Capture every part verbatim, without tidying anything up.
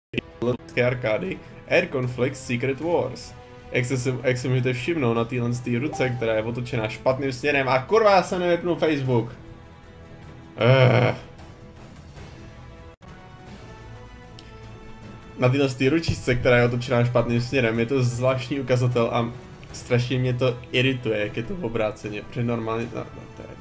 letecké arkády Air Conflict Secret Wars. Jak se, jak se můžete všimnout na téhle ruce, která je otočená špatným směrem a kurva, já jsem nevypnul Facebook. Uh. Na téhle ručičce, která je otočená špatným směrem, je to zvláštní ukazatel a strašně mě to irituje, jak je to v obráceně, protože normálně... No, no, to je...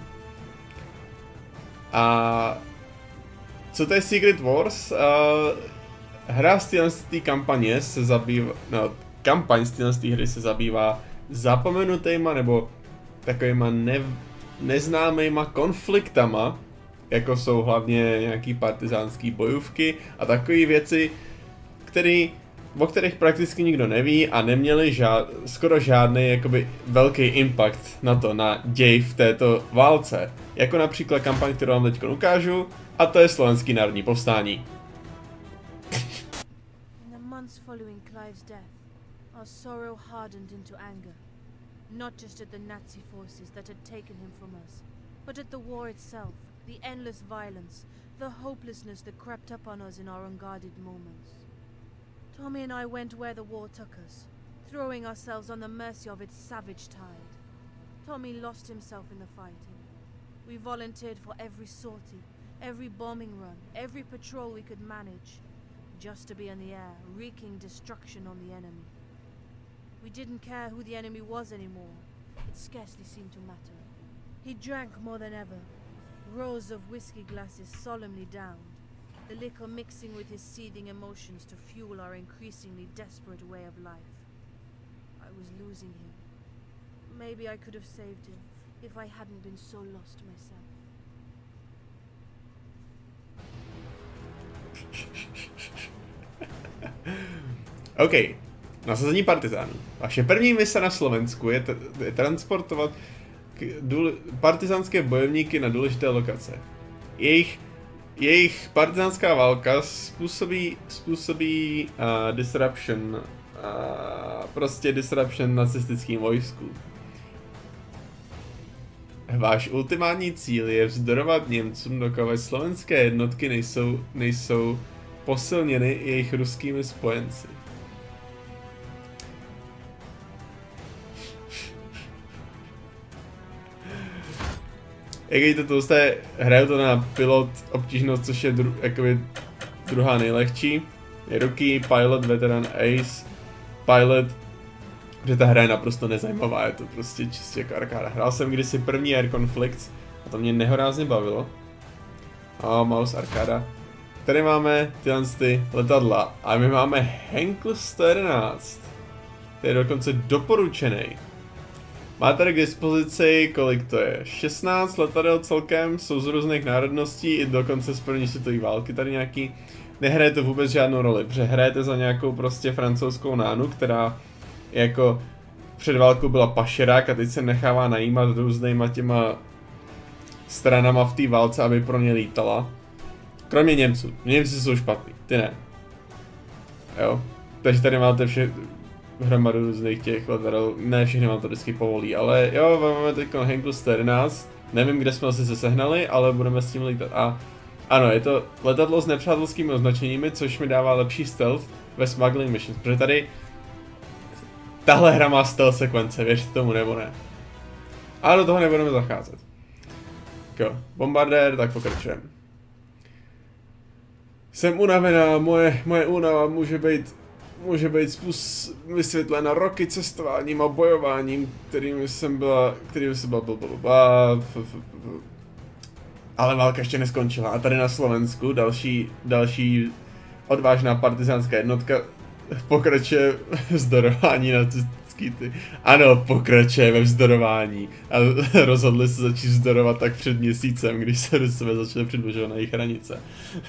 A... Co to je Secret Wars? Uh, hra z téhle kampaně se zabývá... No, kampaň z téhle hry se zabývá zapomenutýma nebo takovýma ne, neznámýma konfliktama, jako jsou hlavně nějaký partizánský bojůvky a takové věci, který, o kterých prakticky nikdo neví a neměli žád, skoro žádný jakoby velký impact na to, na děj v této válce. Jako například kampaň, kterou vám teď ukážu, a to je Slovenský národní povstání. Our sorrow hardened into anger, not just at the Nazi forces that had taken him from us, but at the war itself, the endless violence, the hopelessness that crept up on us in our unguarded moments. Tommy and I went where the war took us, throwing ourselves on the mercy of its savage tide. Tommy lost himself in the fighting. We volunteered for every sortie, every bombing run, every patrol we could manage, just to be in the air, wreaking destruction on the enemy. We didn't care who the enemy was anymore. It scarcely seemed to matter. He drank more than ever, rows of whiskey glasses solemnly downed, the liquor mixing with his seething emotions to fuel our increasingly desperate way of life. I was losing him. Maybe I could have saved him if I hadn't been so lost myself. OK. Nasazení partizánů. Vaše první mise na Slovensku je, je transportovat partizánské bojovníky na důležité lokace. Jejich, jejich partizánská válka způsobí, způsobí uh, disruption, uh, prostě disruption nacistickým vojsku. Váš ultimátní cíl je vzdorovat Němcům, dokud slovenské jednotky nejsou, nejsou posilněny jejich ruskými spojenci. Jak víte, to jste, hraju to na pilot obtížnost, což je dru, jakoby druhá nejlehčí. Je Rookie, Pilot, Veteran, Ace, Pilot, že ta hra je naprosto nezajímavá, je to prostě čistě jako arkáda. Hrál jsem kdysi první Air Conflict a to mě nehorázně bavilo. A mouse arkáda. Tady máme tyhle ty letadla a my máme Henkel sto jedenáct, který je dokonce doporučený. Má tady k dispozici, kolik to je, šestnáct letadel celkem, jsou z různých národností, i dokonce z první světové války tady nějaký. Nehrajete vůbec žádnou roli, protože hrajete za nějakou prostě francouzskou nánu, která jako před válkou byla pašerák a teď se nechává najímat různýma těma stranama v té válce, aby pro ně lítala. Kromě Němců. Němci jsou špatný, ty ne. Jo, takže tady máte vše... hromadu různých těch letadel, ne všechny vám to vždycky povolí, ale jo, máme teď Henkel sto jedenáct, nevím, kde jsme asi se sehnali, ale budeme s tím lítat. A ano, je to letadlo s nepřátelskými označeními, což mi dává lepší stealth ve Smuggling Missions, protože tady tahle hra má stealth sekvence, věřte tomu nebo ne. A do toho nebudeme zacházet. Jo, bombardér, tak pokračujeme. Jsem unavená, moje, moje únava může být Může být spus vysvětlena roky cestováním a bojováním, kterým jsem byla, kterým jsem byla blablabla, ale válka ještě neskončila. A tady na Slovensku další, další odvážná partizánská jednotka pokračuje vzdorování nacistický ty. Ano, pokračuje ve vzdorování. A rozhodli se začít vzdorovat tak před měsícem, když se do sebe začaly přibližovat na jejich hranice.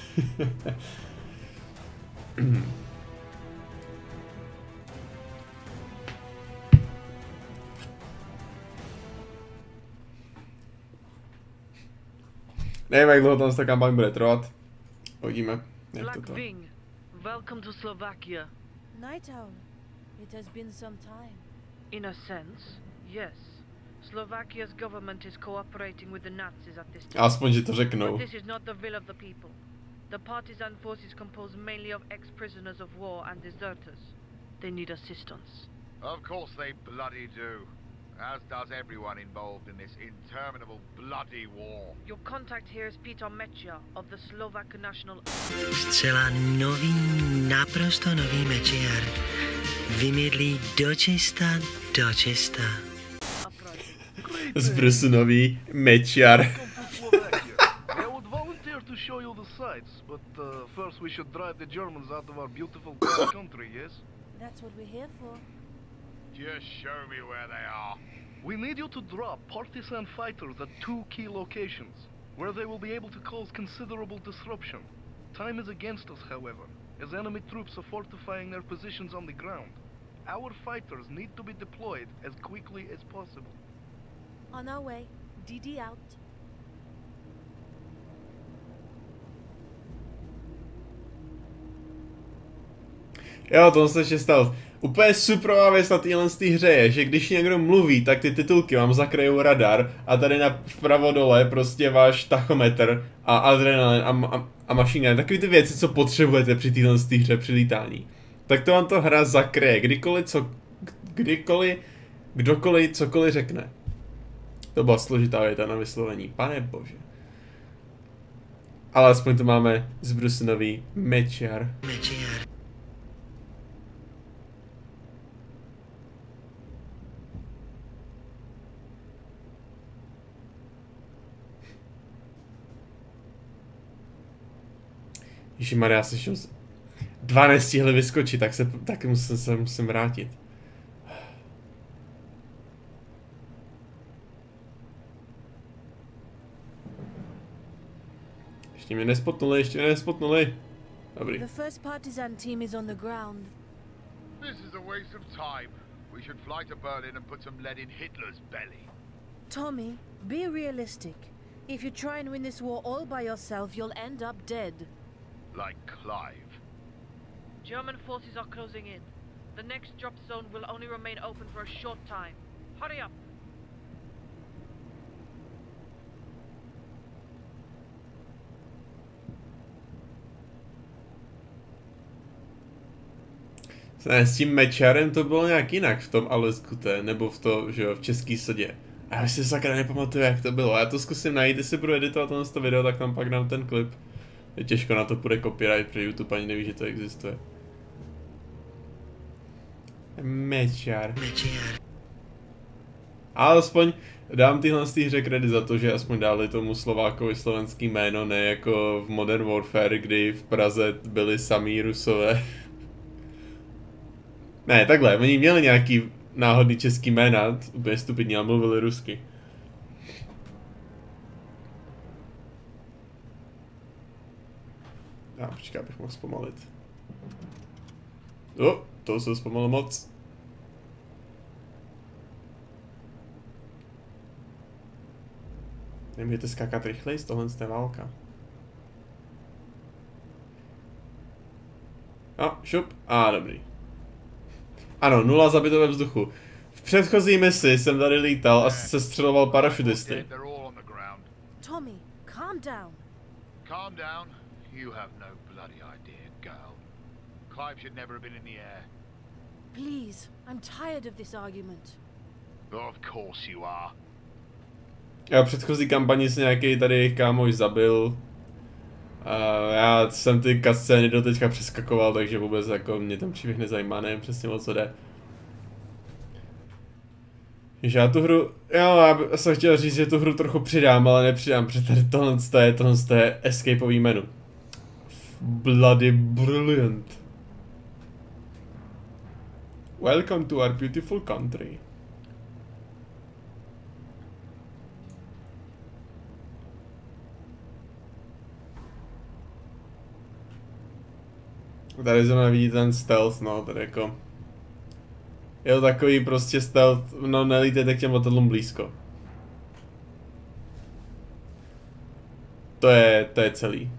Nevím, jak dlouho tam ta kampaň bude trvat. Uvidíme, jak to to. Welcome to Slovakia. Night Owl, it has been some time. In a sense, yes. Slovakia's government is cooperating with the Nazis at this time. Aspoň, že to řeknou. But this is not the will of the people. The partisan force is composed mainly of ex-prisoners of war and deserters. They need assistance. Of course they bloody do. As does everyone involved in this interminable bloody war. Your contact here is Peter Mečia of the Slovak National... Zcela nový, naprosto nový Mečiar. Vymydlí dočista, dočista. Zbrusunový Mečiar. I would volunteer to show you the sights, but uh, first we should drive the Germans out of our beautiful country, yes? That's what we're here for. Just show me where they are. We need you to drop partisan fighters at two key locations, where they will be able to cause considerable disruption. Time is against us, however, as enemy troops are fortifying their positions on the ground. Our fighters need to be deployed as quickly as possible. On our way. D D out. Jo, to se ještě stalo. Úplně superová věc na téhle hře je, že když někdo mluví, tak ty titulky vám zakrajou radar a tady na vpravo dole prostě váš tachometr a adrenalin a, a, a machine gun. Takový ty věci, co potřebujete při téhle hře při lítání. Tak to vám to hra zakryje, kdykoliv, co, kdykoliv, kdokoliv, cokoliv řekne. To byla složitá věta na vyslovení, pane bože. Ale aspoň to máme zbrusunový Mečiar. Mečiar. Ježišmarja, já se šel... Dva nestihli vyskočit, tak se, tak musím, se musím vrátit. Ještě mě nespotnuli, ještě mě nespotnuli. Dobrý. The first partisan team is on the ground. This is a waste of time. We should fly to Berlin and put some lead in Hitler's belly. Tommy, be realistic. If you try and win this war all by yourself, you'll end up dead. Like Clive. German forces are closing in. The next drop zone will only remain open for a short time. Hurry up! Ne, s tím Mečiarem to bylo nějak jinak v tom Aleskute, nebo v to, že jo, v Český sodě. A já si sakra nepamatuju, jak to bylo. Já to zkusím najít, jestli budu editovat tohle video, tak tam pak dám ten klip. Je těžko, na to půjde copyright, protože YouTube ani neví, že to existuje. Mečiar. Mečiar. Ale aspoň dám tyhle z té hře kredit za to, že aspoň dali tomu Slovákovi slovenský jméno, ne jako v Modern Warfare, kdy v Praze byli samý Rusové. Ne, takhle, oni měli nějaký náhodný český jména, úplně stupidní, ale mluvili rusky. Já počkej, abych mohl zpomalit. O, to se zpomalilo moc. Nemůžete skákat rychleji, z tohle je válka. No, šup. A dobrý. Ano, nula zabito ve vzduchu. V předchozí misi jsem tady lítal a sestřeloval parašutisty. Tommy, calm down. Calm down? You have no bloody idea, girl. Clive should never have been in the air. Please, I'm tired of this argument. Of course you are. Já v předchozí kampani se nějaký tady jejich kámoš zabil. A já jsem ty cutscény do teďka přeskakoval, takže vůbec jako mě ten příběh nezajímá, nevím přesně o co jde. Že já tu hru, jo, já jsem chtěl říct, že tu hru trochu přidám, ale nepřidám, protože tady tohle je, tohle je escapeový menu. Bloody brilliant. Welcome to our beautiful country. Tady zrovna vidíte ten stealth, no, tady jako... Je to takový prostě stealth, no nelítejte k těm letadlům blízko. To je, to je celý.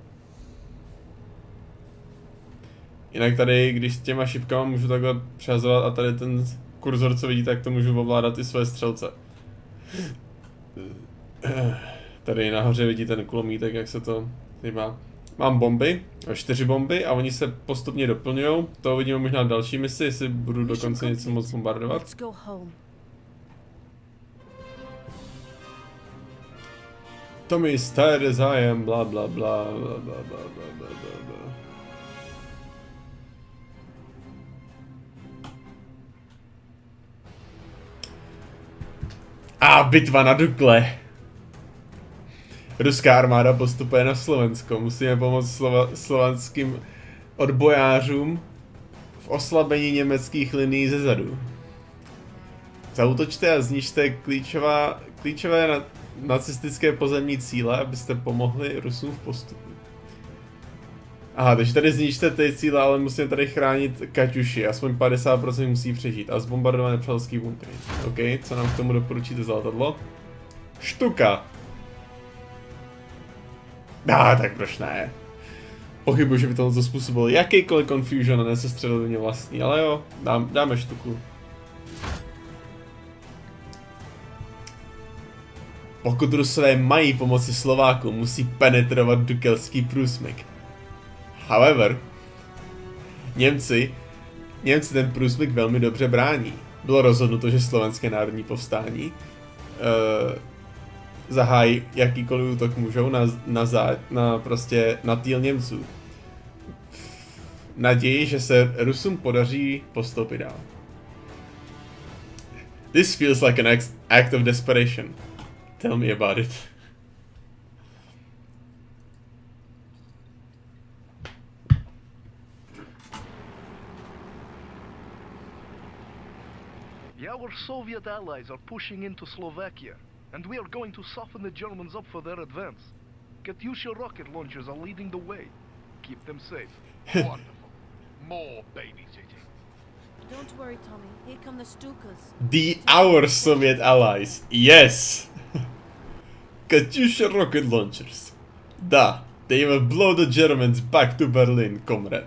Jinak tady, když s těma šipkama můžu takhle přehazovat a tady ten kurzor, co vidíte, tak to můžu ovládat i své střelce. Tady nahoře vidíte ten kulomítek, jak se to hýbá. mám bomby, čtyři bomby a oni se postupně doplňují. To uvidíme možná v další misi, jestli budu dokonce něco moc bombardovat. Tommy is tired as I am, bla bla bla bla bla bla bla bla bla. A bitva na Dukle. Ruská armáda postupuje na Slovensko. Musíme pomoct slova slovanským odbojářům v oslabení německých linií zezadu. Zaútočte a zničte klíčová, klíčové na, nacistické pozemní cíle, abyste pomohli Rusům v postupu. Aha, takže tady zničte ty cíle, ale musíme tady chránit Kaťuši. Aspoň padesát procent musí přežít a zbombardovat nepřátelský bunkry. OK, co nám k tomu doporučíte za letadlo? Štuka! Ah, tak proč ne? Pochybuji, že by to způsobilo jakýkoliv confusion a nesestřelil mě vlastní, ale jo, dám, dáme štuku. Pokud Rusové mají pomoci Slovákům, musí penetrovat dukelský průsmyk. However, Němci, Němci ten průsmyk velmi dobře brání. Bylo rozhodnuto, že slovenské národní povstání uh, zahájí jakýkoliv útok můžou na, na, zá, na, prostě, na týl Němců. Naději, že se Rusům podaří postoupit dál. This feels like an act of desperation. Tell me about it. Our Soviet allies are pushing into Slovakia, and we are going to soften the Germans up for their advance. Katyusha rocket launchers are leading the way. Keep them safe. Wonderful. More babysitting. Don't worry, Tommy. Here come the Stukas. The our Soviet allies. Yes. Katyusha rocket launchers. Da. They will blow the Germans back to Berlin, comrade.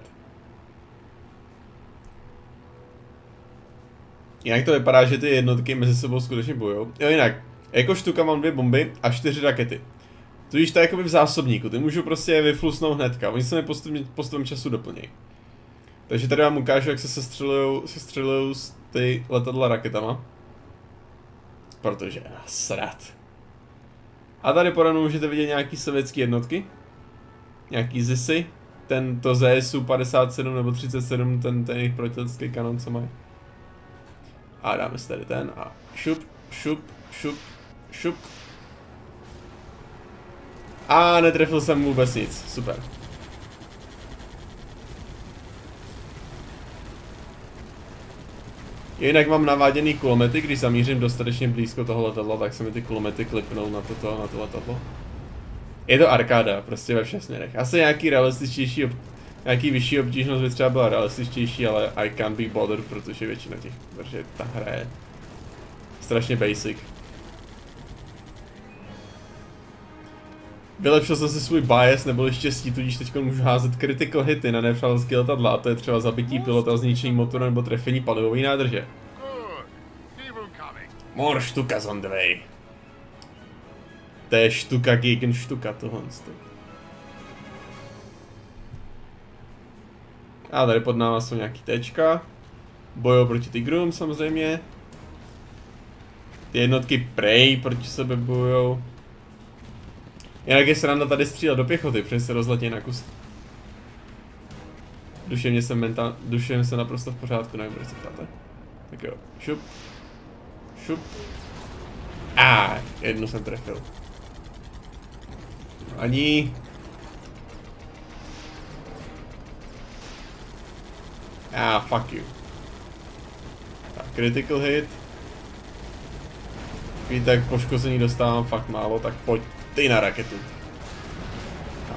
Jinak to vypadá, že ty jednotky mezi sebou skutečně bojujou. Jo, jinak, jako štuka mám dvě bomby a čtyři rakety. Tudíž to je jakoby v zásobníku, ty můžu prostě vyflusnout hnedka, oni se mi postupem, postupem času doplnějí. Takže tady vám ukážu, jak se sestřelujou, sestřelujou ty letadla raketama. Protože srad. A tady poradu můžete vidět nějaký sovětský jednotky. Nějaký zisy. Ten to Z S U padesát sedm nebo třicet sedm, ten, ten jejich protiletecký kanon, co mají. A dáme si tady ten a šup, šup, šup, šup. A netrefil jsem vůbec nic, super. Jinak mám naváděný kulomety, když zamířím dostatečně blízko toho letadla, tak se mi ty kulomety klipnou na toto, na to letadlo. Je to arkáda, prostě ve všech směrech. Asi nějaký realističtější, nějaký vyšší obtížnost by třeba byla realističtější, ale I can't be bothered, protože většina těch, protože ta hra je strašně basic. Vylepšil jsem si svůj bias neboli štěstí, tudíž teď můžu házet critical hity na nepřátelské letadla, a to je třeba zabití pilota, zničení motoru nebo trefení palivové nádrže. More štuka on the way. To je štuka gegen štuka tohle. A tady pod náma jsou nějaký tečka. Bojují proti tigrům samozřejmě. Ty jednotky prej proti sebe bojujou. Jinak je sranda tady střílet do pěchoty, protože se rozletí na kus. Duševně jsem mentál, duševně jsem naprosto v pořádku, nevím, proč se ptáte. Tak jo, šup. Šup. A jednu jsem trefil. Ani. Ah, fuck you. Tak, critical hit. Víte, jak poškození dostávám fakt málo, tak pojď ty na raketu. Ah.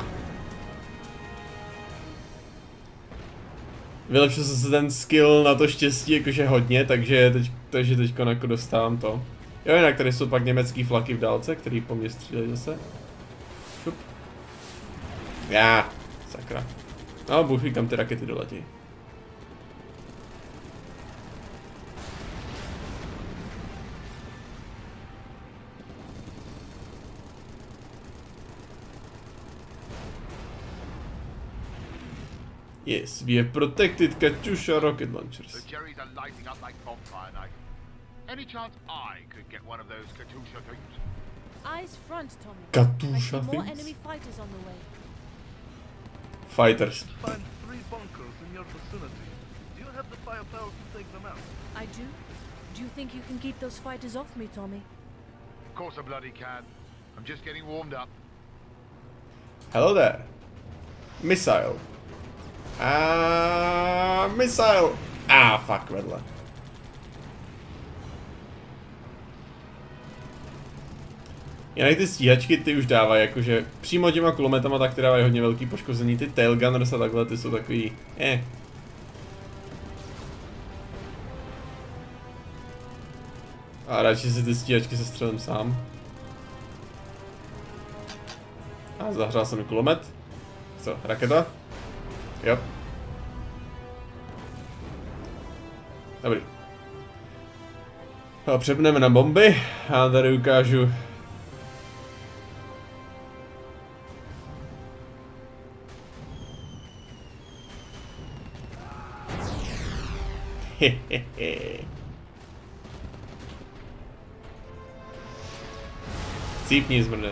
Vylepšil jsem se ten skill na to štěstí jakože hodně, takže teď, takže teďko jako dostávám to. Jo, jinak tady jsou pak německý flaky v dálce, který po mně střílejí zase. Šup. Já, sakra. No, bůh ví, kam ty rakety doletí. Yes, we have protected Katyusha rocket launchers. The cherries are lighting up like bonfire night. Any chance I could get one of those Katyusha things? Eyes front, Tommy. Katyusha I see more things? enemy fighters on the way. Fighters. Find three bunkers in your vicinity. Do you have the firepower to take them out? I do. Do you think you can keep those fighters off me, Tommy? Of course I bloody can. I'm just getting warmed up. Hello there. Missile. Ah, missile. Ah, fuck, vedle. Jinak ty stíhačky ty už dávají, jakože přímo těma kulometama tak ty dávají hodně velký poškození, ty tailgunners a takhle ty jsou takový, eh. A radši si ty stíhačky sestřelím sám. A zahřál se mi kulomet. Co, raketa? Jo. Dobrý. A přepneme na bomby a tady ukážu. Hehehe. Cípni zmrde.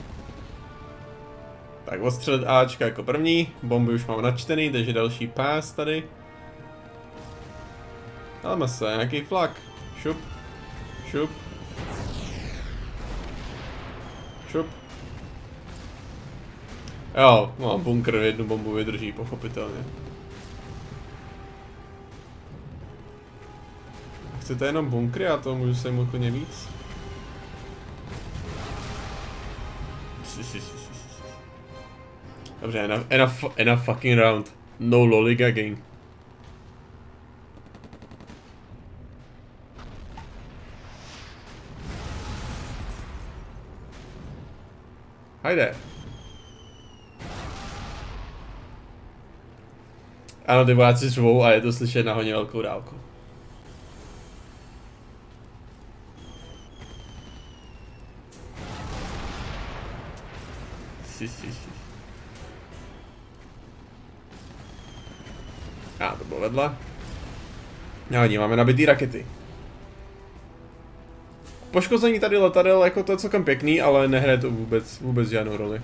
Tak odstřelit Ačka jako první, bomby už mám načtený, takže další pás tady. Dáme se, nějaký flak. Šup. Šup. Šup. Jo, mám bunkr, jednu bombu vydrží, pochopitelně. Chcete jenom bunkry, já to můžu se jim úplně víc. Dobře, enough, enough, enough fucking round. No lollygagging. Hajde. Ano, ty vojáci řvou a je to slyšet na hodně velkou dálku. Si, si, si. A to bylo vedle. Nevadí, máme nabitý rakety. Poškození tady letadel, jako to je celkem pěkný, ale nehraje to vůbec, vůbec žádnou roli.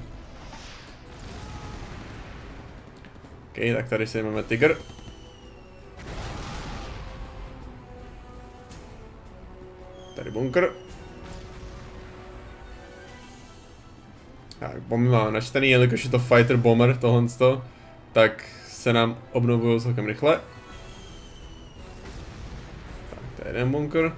OK, tak tady si máme Tiger. Tady bunkr. Tak, bomby máme načtený, jelikož je to fighter bomber tohle, tak se nám obnovují celkem rychle. Tak, to je jeden bunkr.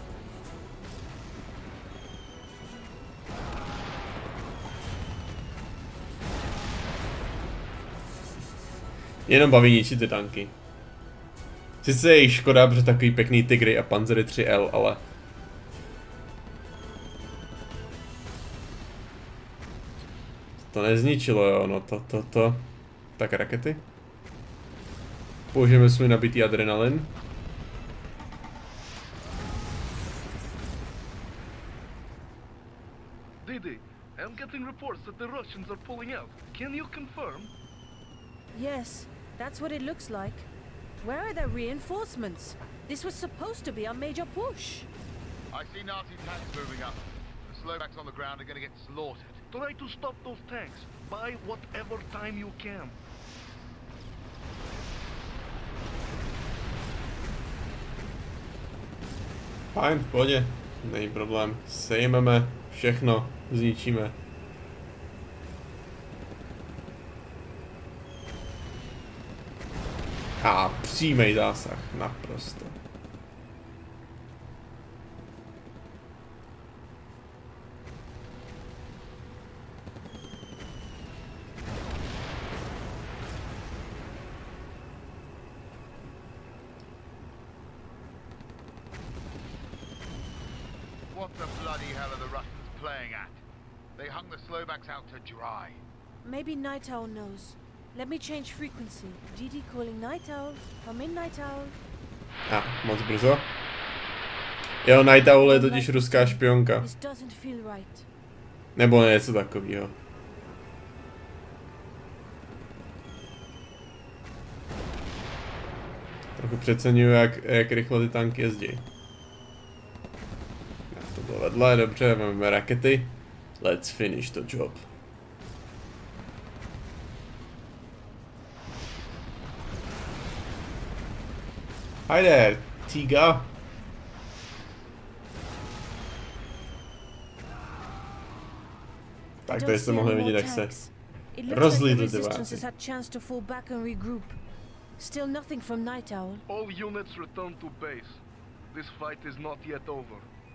Jenom baví ničit ty tanky. Sice je jich škoda, protože takový pěkný Tigry a Panzery tři L, ale... To nezničilo, jo, no to, to, to... Tak rakety. Použijeme svůj nabitý adrenalin. Didi, I'm getting reports that the Russians are pulling out. Can you confirm? Yes, that's what it looks like. Where are their reinforcements? This was supposed to be our major push. I see Nazi tanks moving up. The Slovaks on the ground are gonna get slaughtered. Try to stop those tanks. Buy whatever time you can. Fajn, v pohodě. Není problém. Sejmeme všechno, zničíme. A přímý zásah, naprosto. What the bloody hell are the Russians playing at? They hung the Slovaks out to dry. Maybe Night Owl knows. Let me change frequency. Didi calling Night Owl. Come in, Night Owl. A, moc brzo. Jo, Night Owl je totiž ruská špionka. This doesn't feel right. Nebo něco takového. Trochu přeceňuju, jak, jak rychle ty tanky jezdí. To bylo vedle, dobře, máme rakety. Let's finish the job. Hi there, Tiga. Tak tady jste mohli vidět, jak se rozlítly ty váci. Still nothing from Night Owl. All units return to base. This fight is not yet over.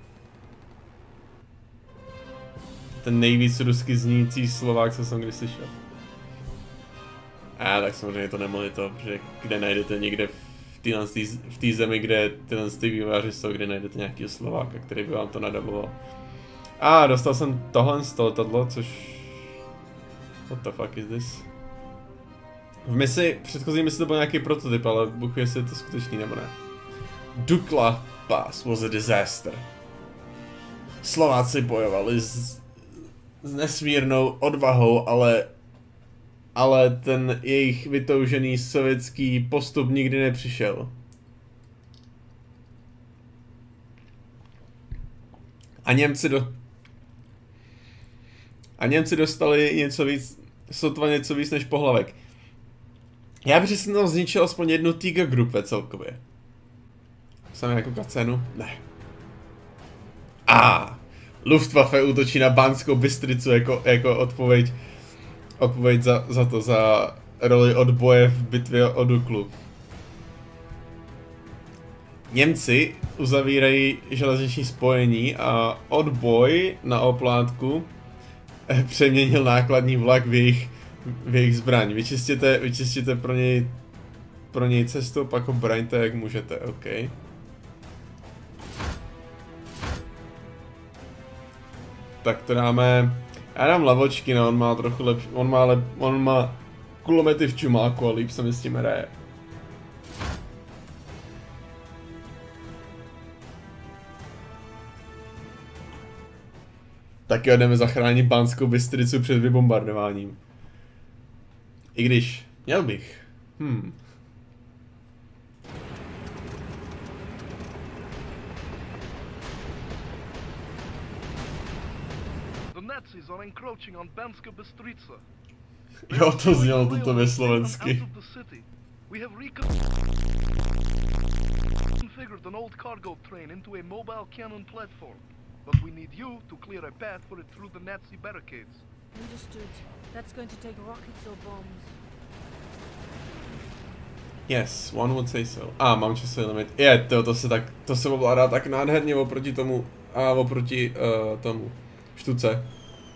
Ten nejvíc rusky znící Slovák, co jsem kdy slyšel. A tak samozřejmě to nemohli to, protože kde najdete někde v té zemi, kde tyhle ty vývojáři jsou, kde najdete nějakého Slováka, který by vám to nadaboval. A dostal jsem tohle z toho letadlo, což... What the fuck is this? V misi, předchozí misi to byl nějaký prototyp, ale Bůh ví, jestli je to skutečný nebo ne. Dukla Pass was a disaster. Slováci bojovali s, s nesmírnou odvahou, ale ale ten jejich vytoužený sovětský postup nikdy nepřišel. A Němci do... A Němci dostali něco víc, sotva něco víc než pohlavek. Já bych si tam zničil aspoň jednu Tiger Group celkově. Jsem jako kacenu? Ne. A Luftwaffe útočí na Banskou Bystricu jako, jako odpověď, odpověď za, za to, za roli odboje v bitvě o Duklu. Němci uzavírají železniční spojení a odboj na oplátku přeměnil nákladní vlak v jejich, v jejich zbraň. Vyčistěte, vyčistěte pro něj, pro něj cestu, pak ho braňte jak můžete, OK. Tak to dáme, já dám lavočky, no, on má trochu lepší, on má, lep, on má kulomety v čumáku a líp se mi s tím hraje. Tak jo, jdeme zachránit Banskou Bystricu před vybombardováním. I když, měl bych. Hmm. Jo, to znělo toto ve slovensky. But we need you to clear a path for it through the Nazi barricades. Understood. That's going to take rockets or bombs. Yes, one would say so. A, ah, mám časový limit. Je, to, to se tak, to se ovládá tak nádherně oproti tomu, a oproti uh, tomu štuce.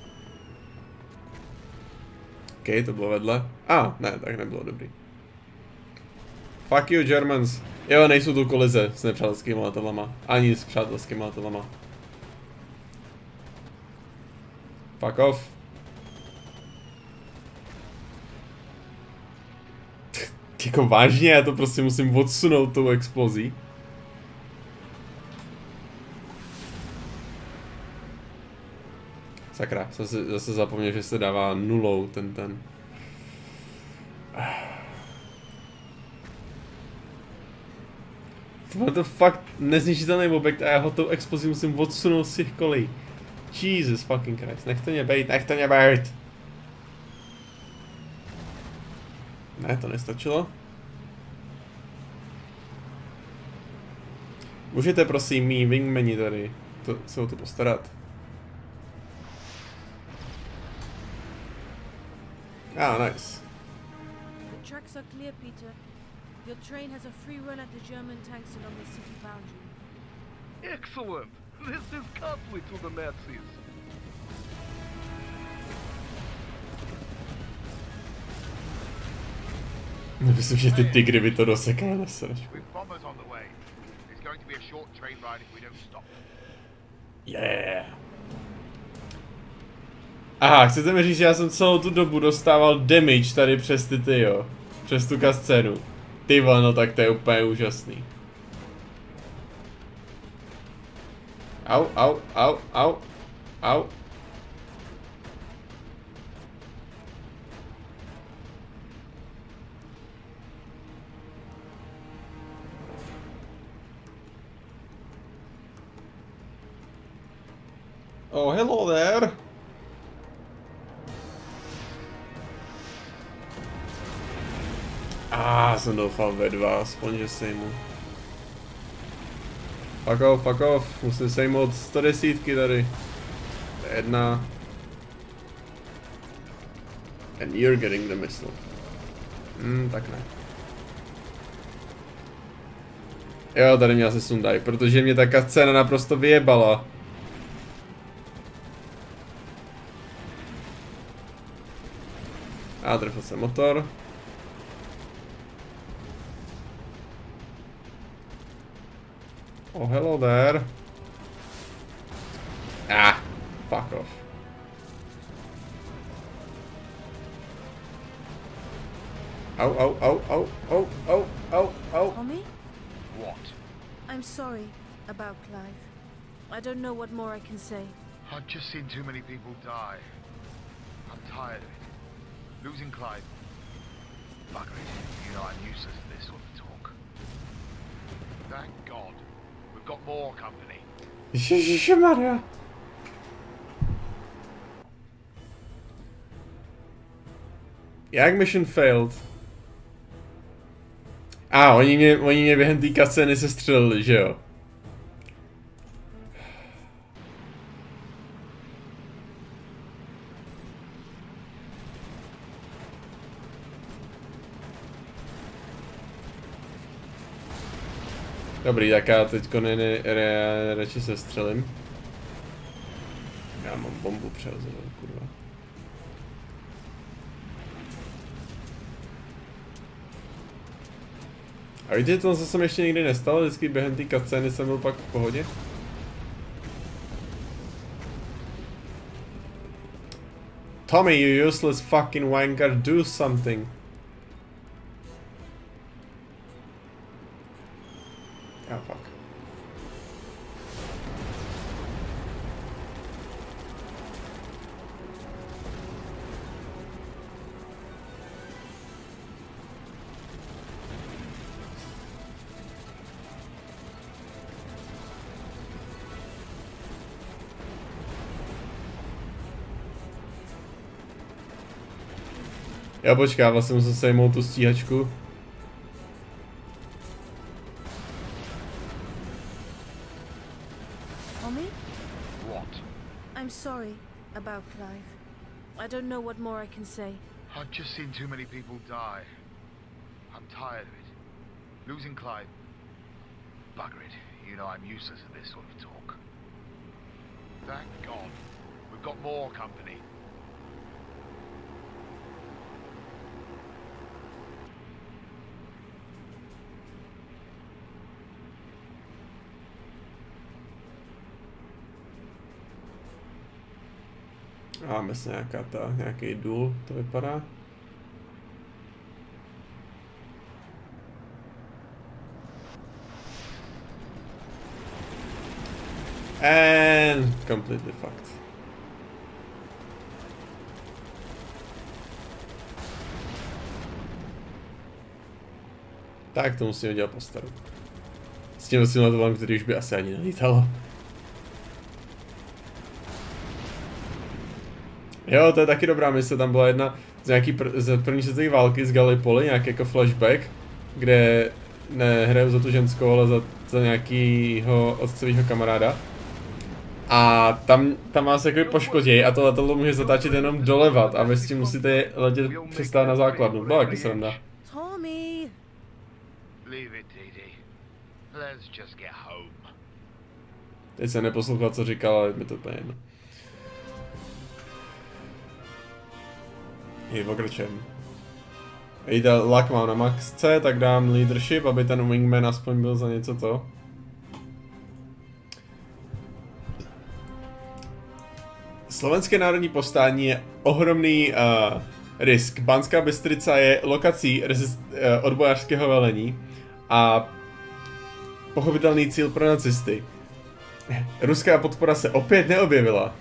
OK, to bylo vedle. A, ah, ne, tak nebylo dobrý. Fuck you, Germans. Jo, nejsou tu kolize s nepřátelskými letadlama. Ani s přátelskými letadlama. Fuck off. Jako vážně, já to prostě musím odsunout tou explozí. Sakra, zase, zase zapomněl, že se dává nulou ten ten. To to fakt nezničitelný objekt a já ho tou explozí musím odsunout z těch kolejí. Jesus fucking Christ, nech to mě bejt, nech to mě bejt. Ne, to nestačilo. Můžete prosím mý wingmani tady to, se o to postarat. Ah, nice. The tracks are clear, Peter. Your train has a free run at the German tanks along the city boundary. Excellent! This is costly to the Nazis. Myslím, že ty tygry by to dosekaly na sračku. Yeah. Aha, chcete mi říct, že já jsem celou tu dobu dostával damage tady přes ty ty jo. Přes tu kascénu. Ty vole, no tak to je úplně úžasný. Au, au, au, au, au. Oh, hello there. A ah, jsem doufal ve dva, aspoň že sejmu. Fuck off, fuck off, musím sejmout sto desítky tady. Jedna. And you're getting the missile. Hmm, tak ne. Jo, tady mě asi sundaj, protože mě ta scéna naprosto vyjebala. A trefil jsem motor. Oh, hello there. Ah, fuck off. Au, au, au, au, au, au, au, au. Tommy? What? I'm sorry about Clive. I don't know what more I can say. I've just seen too many people die. I'm tired of it. Losing Clive. Bugger it. You know I'm useless at this sort of talk. Thank God. We've got more company. Ježišmarja. Jak mission failed? A, ah, oni mě, oni mě během té cutscény sestřelili, že jo? Dobrý, tak já teďko ne, ne, ne, radši sestřelím. Já mám bombu přehozenou, kurva. A víte, to se mi ještě nikdy nestalo, vždycky během té cutscény jsem byl pak v pohodě. Tommy, you useless fucking wanker, do something. Ah, fuck. Já počkám, vlastně musím sejmout tu stíhačku. Tommy? What? I'm sorry about Clive. I don't know what more I can say. I've just seen too many people die. I'm tired of it. Losing Clive. Bugger it. You know I'm useless at this sort of talk. Thank God. We've got more company. Máme se nějaká ta, nějaký důl, to vypadá. And completely fucked. Tak to musíme dělat postaru. S tím simulatovalem, který už by asi ani nelítalo. Jo, to je taky dobrá mise, tam byla jedna z nějaký pr z první světové války z Gallipoli, nějaký jako flashback, kde nehraju za tu ženskou, ale za, za nějakýho otcovýho kamaráda. A tam, tam vás jako poškodí a to letadlo může zatáčet jenom dolevat a vy s tím musíte letět přistát na základnu. Byla taky sranda. Tommy! Leave it, Dee. Let's just get home. Teď jsem neposlouchal, co říkal, ale mi to úplně jedno. Hej, pokračujeme. Jde luck mám na max C, tak dám leadership, aby ten wingman aspoň byl za něco to. Slovenské národní povstání je ohromný uh, risk. Banská Bystrica je lokací resist, uh, odbojářského velení a pochopitelný cíl pro nacisty. Ruská podpora se opět neobjevila.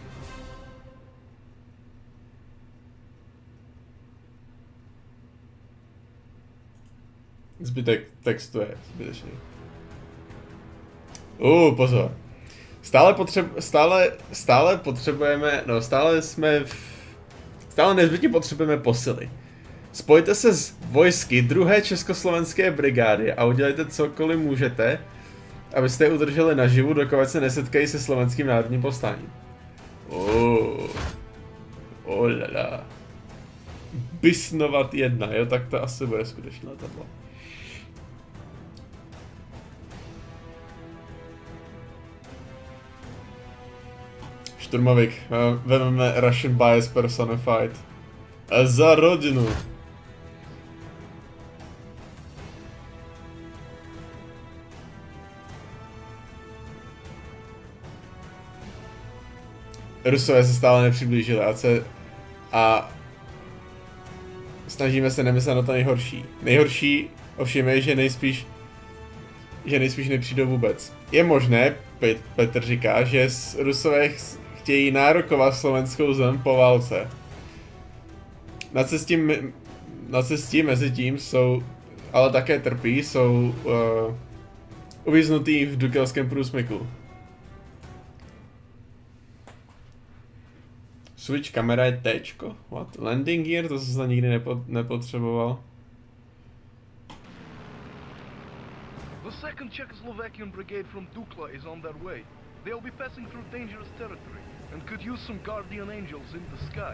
Zbytek textu je zbytečný. Uh, pozor. Stále, potřeb, stále, stále potřebujeme, no stále jsme v, stále nezbytně potřebujeme posily. Spojte se s vojsky druhé československé brigády a udělejte cokoliv můžete, abyste je udrželi naživu, dokud se nesetkají se slovenským národním povstáním. Oh. Oh lala. Bisnovat jedna, jo, tak to asi bude skutečně letadlo. Šturmovik, vezmeme Russian Bias Personified. A za rodinu. Rusové se stále nepřiblížili a, se, a snažíme se nemyslet na to nejhorší. Nejhorší ovšem je, že nejspíš, že nejspíš nepřijdou vůbec. Je možné, Pet, Petr říká, že Rusové chtějí nárokovat slovenskou zem po válce. Na cestě, na cestě mezi tím jsou, ale také trpí, jsou uh, uvíznutý v dukelském průsmyku. Switch kamera je T-čko? What? Landing gear? To jsem nikdy nepo, nepotřeboval. The second Czechoslovakian brigade from Dukla is on their way. They'll be passing through dangerous territory and could use some guardian angels in the sky.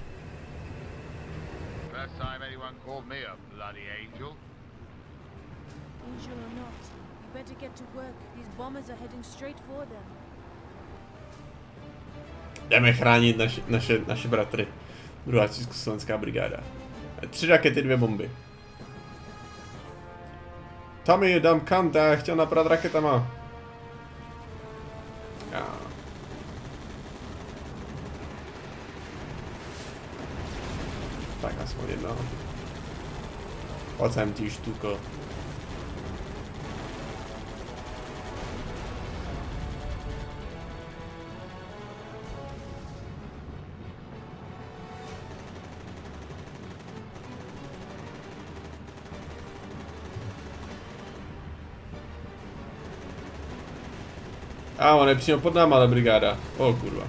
First time anyone called me a bloody angel. Angel or not, you better get to work. These bombers are heading straight for them. Jdeme chránit naše, naše, naše bratry. Druhá československá brigáda. Tři rakety, dvě bomby. Tommy, dám kanta, já chtěl naprat raketama. Já. Tak aspoň jedno. Pojď sem, ty štuko. A on je přímo pod náma, ta brigáda. O oh, kurva.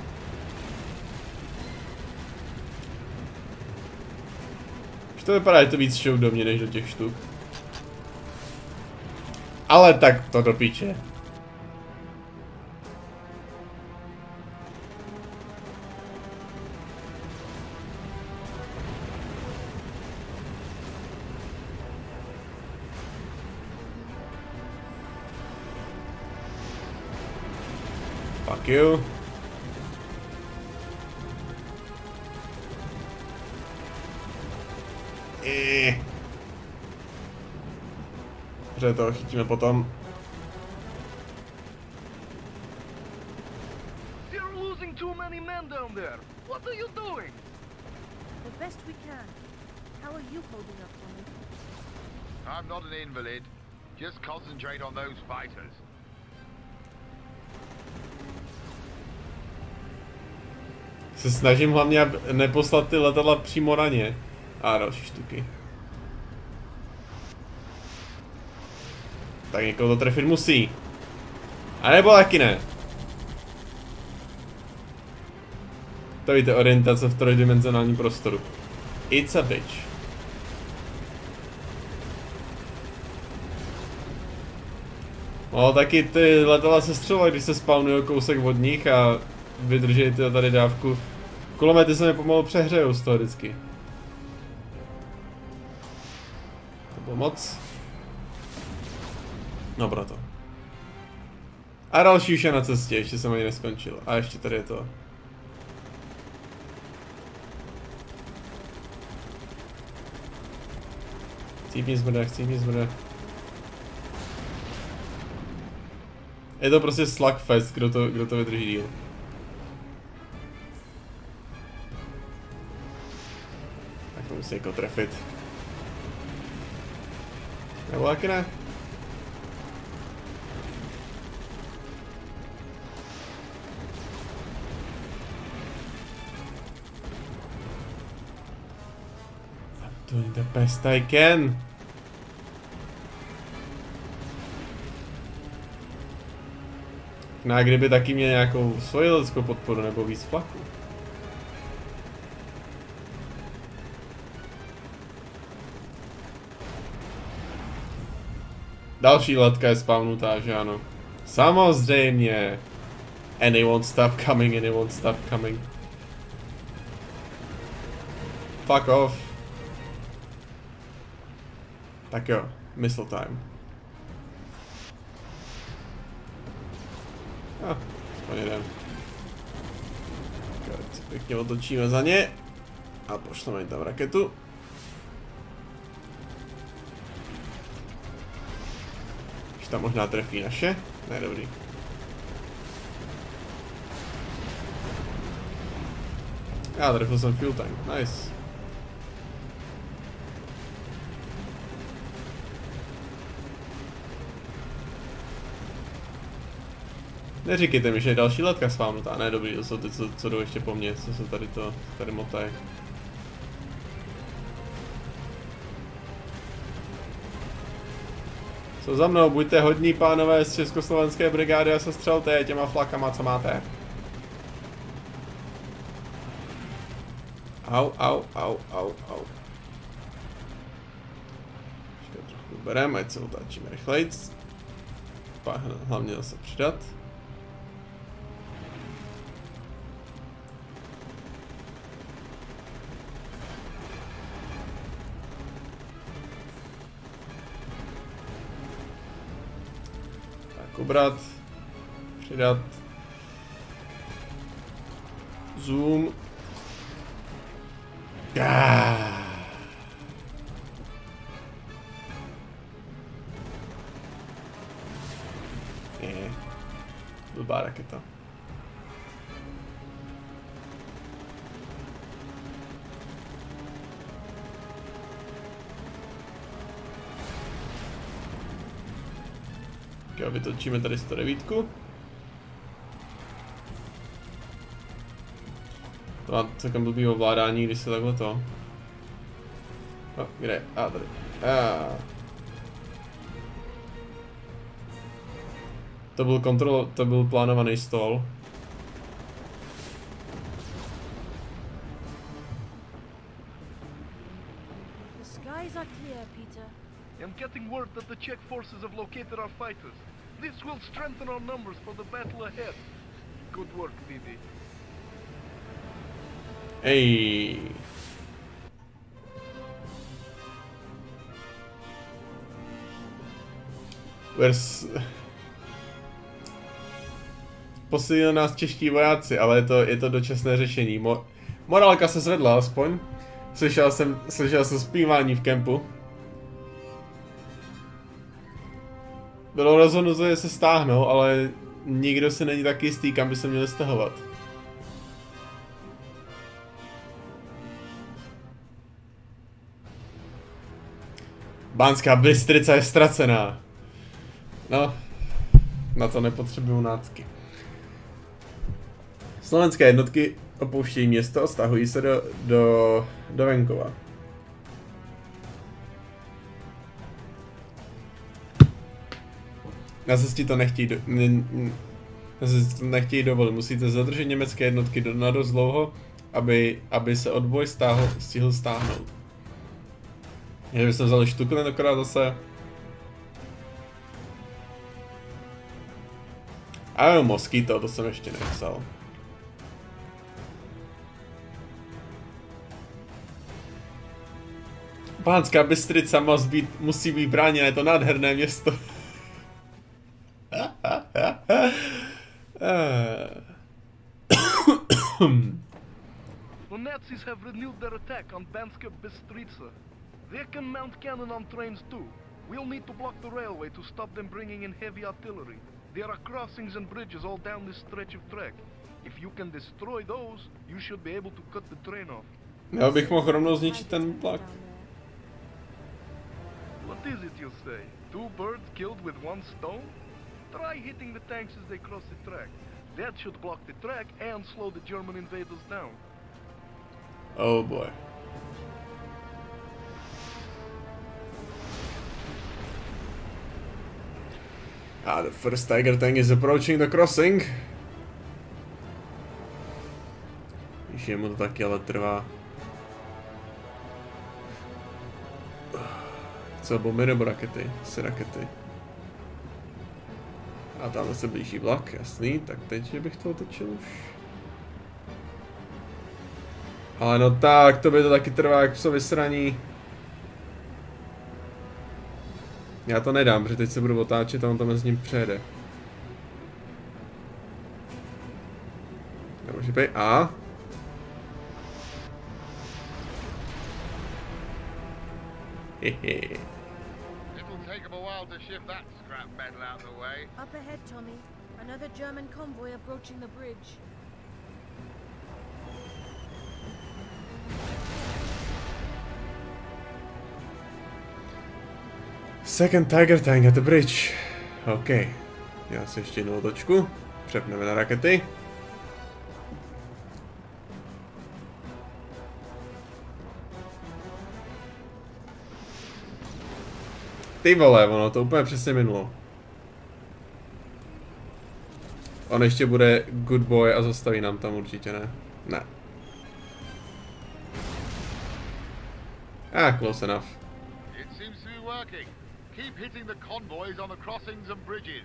Už to vypadá, že to víc šou do mě, než do těch štuk. Ale tak to do píče. Fuck you. Eh. Dobře, to chytíme potom. You're losing too many men down there. What are you doing? The best we can. How are you holding up, Tommy? I'm not an invalid. Just concentrate on those fighters. Se snažím hlavně neposlat ty letadla přímo na ně. A další štuky. Tak někoho to trefit musí. A nebo taky ne. To víte, orientace v trojdimenzionálním prostoru. It's a bitch. No taky ty letadla se střelovat, když se spawnuje kousek od nich a vydrží ty tady dávku. Kulomety se mi pomalu přehřejou z toho vždycky. To bylo moc. No proto. A další už je na cestě, ještě jsem ani neskončil. A ještě tady je to. Cípni zmrde, cípni zmrde. Je to prostě slugfest, kdo to, kdo to vydrží díl. Tak to musí jako trefit. Nebo taky ne? I'm doing the best I can. No a kdyby taky měl nějakou svoji leteckou podporu nebo víc flaku. Další letka je spavnutá, že ano. Samozřejmě. And they won't stop coming, and they won't stop coming. Fuck off. Tak jo, missile time. Ah, aspoň jeden. Pěkně otočíme za ně. A pošleme tam raketu. Už tam možná trefí naše. Ne, dobrý. Já trefil jsem fuel tank, nice. Neříkejte mi, že je další letka svámnutá, ne dobrý, to jsou ty, co, co jdou ještě po mně, co se tady to, tady motají. Co za mnou, buďte hodní pánové z československé brigády a se střelte těma flakama, co máte. Au, au, au, au, au. Ještě trochu bereme, ať se otáčíme rychlejc. Hlavně zase přidat. Tak, ubrat. Přidat. Zoom. Ah. Je. Blbá raketa. Jo, vytočíme tady sto devět. To má celkem blbý ovládání, když se takhle to... No, kde je? A, tady. A. To byl kontrol, to byl plánovaný stall. The skies are clear, Peter. I'm getting word that the Czech forces have located our fighters. This will strengthen our numbers for the battle ahead. Good work, Didi. Ej. Vers... Posílili nás čeští vojáci, ale je to, je to dočasné řešení. Mo morálka se zvedla aspoň. Slyšel jsem, slyšel jsem zpívání v kempu. Bylo rozhodnuto, že se stáhnou, ale nikdo se není tak jistý, kam by se měli stahovat. Banská Bystrica je ztracená. No, na to nepotřebuju nácky. Slovenské jednotky opouštějí město a stahují se do, do, do venkova. Na cestě to nechtějí, do, ne, na cestě to nechtějí dovolit. Musíte zadržet německé jednotky do, na dost dlouho, aby, aby se odboj stáhl, stihl stáhnout. Kdyby jsme vzali štuku tentokrát zase. A jo, Mosquito, to jsem ještě nepsal. Banská Bystrica musí být, musí být bráněna, je to nádherné město. The Nazis have renewed their attack on Banska Bystrica. They can mount cannon on trains too. We'll need to block the railway to stop them bringing in heavy artillery. There are crossings and bridges all down this stretch of track. If you can destroy those, you should be able to cut the train off. Já bych mohl rovnou zničit ten vlak. What is it you say? Two birds killed with one stone? Try hitting the tanks as they cross the track. That should block the track and slow the German invaders down. Oh boy. Ah, the first Tiger tank is approaching the crossing. Když jemu to taky ale trvá. Co, bomby nebo rakety? Asi rakety. A tamhle se blíží vlak, jasný, tak teď bych to otočil už. Ale no tak, to by to taky trvá, jak jsou vysraní. Já to nedám, protože teď se budu otáčet a on tam s ním přejede. Nebo šipej A. Hehe. Up ahead, Tommy. Another German convoy approaching the bridge. Second Tiger tank at the bridge. OK. Já si ještě jednou otočku. Přepneme na rakety. Ty vole, ono to úplně přesně minulo. On ještě bude good boy a zastaví nám tam určitě, ne? Ne. Ah, close enough. It seems to be working. Keep hitting the convoys on the crossings and bridges.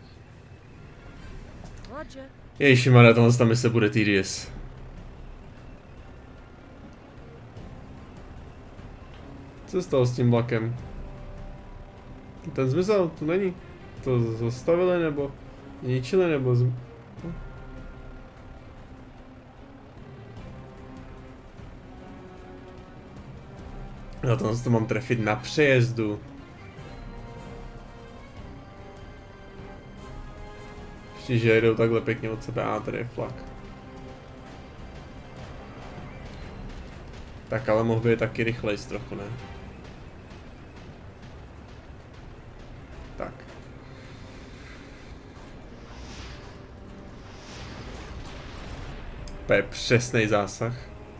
Roger. Ježišmarja, tohle tam se bude tedious. Co z toho s tím vlakem? Ten zmizel, to není. To zastavili nebo ničili nebo z... No to to mám trefit na přejezdu. Ještě, že jedou takhle pěkně od sebe, a tady je flak. Tak ale mohl být taky rychlejc trochu, ne? Tak. To je přesný zásah.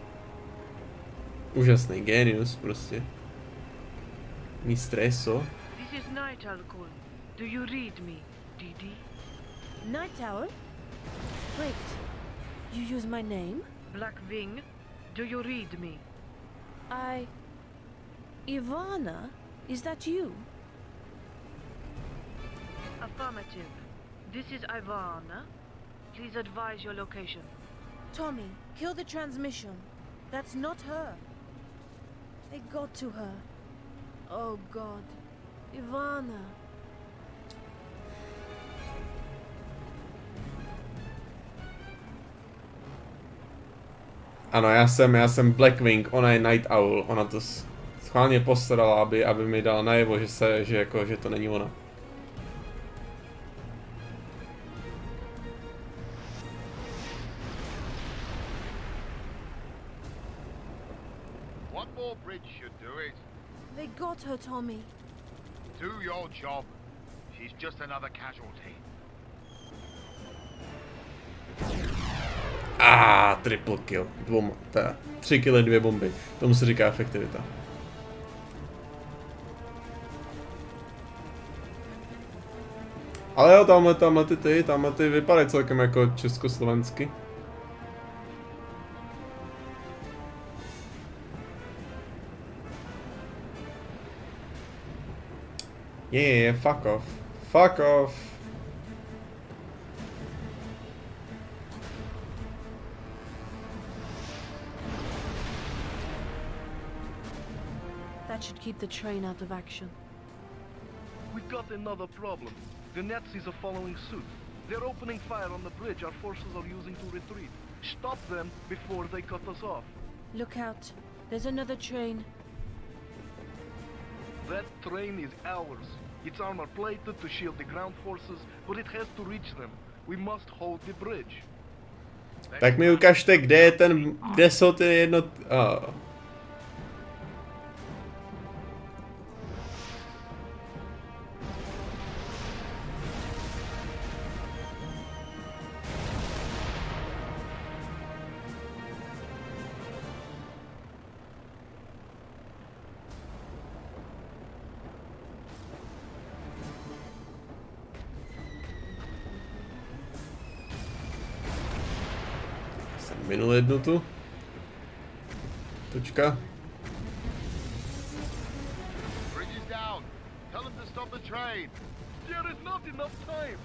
Úžasný genius prostě. Mi streso. This is Night Owl calling. Do you read me, D D? Night Owl? Wait. You use my name? Black Wing, do you read me? I... Ivana? Is that you? Affirmative. This is Ivana. Please advise your location. Tommy, kill the transmission. That's not her. They got to her. Oh God. Ivana. Ano, já jsem, já jsem Blackwing, ona je Night Owl, ona to schválně postarala, aby, aby mi dala najevo, že se, že jako, že to není ona. One more bridge should do it. They got her, Tommy. Do your job. She's just another casualty. Ah, triple kill. Dvoma, teda, tři killy, dvě bomby. Tomu se říká efektivita. Ale jo, tamhle, tamhle ty ty, tamhle ty vypadají celkem jako československy. Yeah, yeah, fuck off. Fuck off. That should keep the train out of action. We've got another problem. The Nazis are following suit. They're opening fire on the bridge our forces are using to retreat. Stop them before they cut us off. Look out. There's another train. That train is ours. It's armor plated to shield the ground forces, but it has to reach them. We must hold the bridge. Tak mi ukažte, kde je ten, kde jsou ty jednot... Oh. Minul jednu tu. Točka. Bridge is down. Tell them to stop the train. There is not enough time.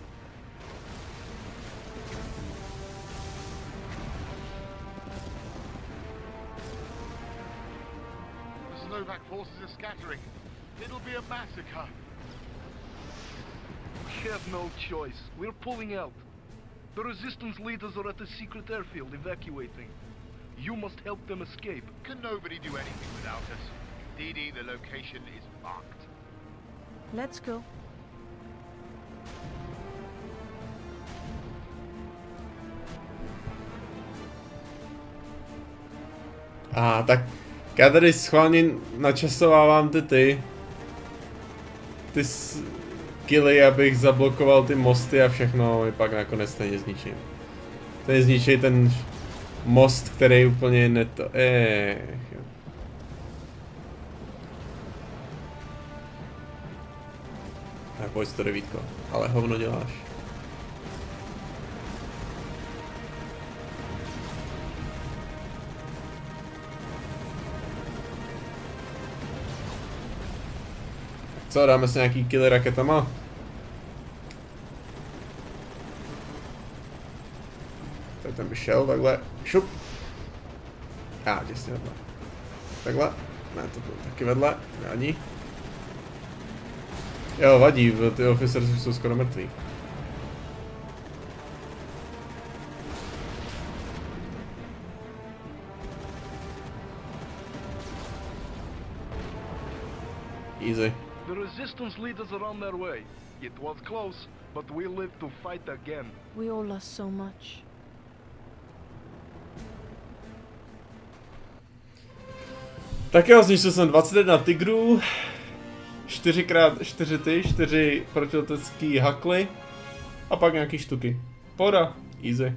The Slovak forces are scattering. It'll be a massacre. We have no choice. We're pulling out. The resistance leaders are at the secret airfield evacuating. You must help them escape. Can nobody do anything without us? D D, the location is marked. Let's go. A ah, tak já tady schválně načasovávám ty ty. Ty skilly, abych zablokoval ty mosty a všechno, i pak nakonec stejně zničím. Stejně zničí ten most, který úplně neto... Eee, jo. Tak pojď to devítko, ale hovno děláš. Co, dáme si nějaký killy raketama? Tady ten by šel, takhle, šup. A, těsně vedle. Takhle, ne, to bylo taky vedle, nevadí. Jo, vadí, ty officers už jsou skoro mrtví. Easy. The resistance leaders are on their way. It was close, but we live to fight again. We all lost so much. Tak jo, zničil jsem dvacet jedna tigrů, čtyři krát čtyři ty, čtyři protiletecký hakly a pak nějaký štuky. Poda, easy.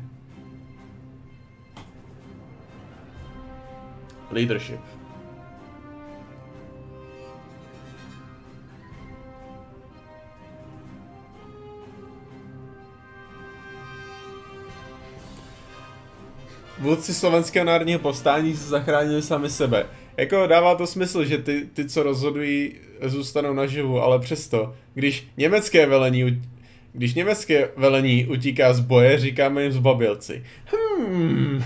Leadership. Vůdci slovenského národního povstání se zachránili sami sebe. Jako dává to smysl, že ty, ty co rozhodují, zůstanou naživu, ale přesto, když německé velení, když německé velení utíká z boje, říkáme jim zbabělci. Hmm.